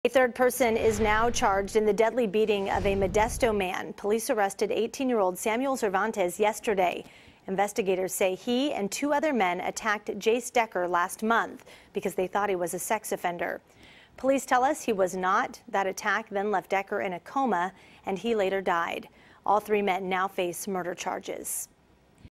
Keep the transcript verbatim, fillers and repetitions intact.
A third person is now charged in the deadly beating of a Modesto man. Police arrested eighteen-year-old Samuel Cervantes yesterday. Investigators say he and two other men attacked Jace Decker last month because they thought he was a sex offender. Police tell us he was not. That attack then left Decker in a coma, and he later died. All three men now face murder charges.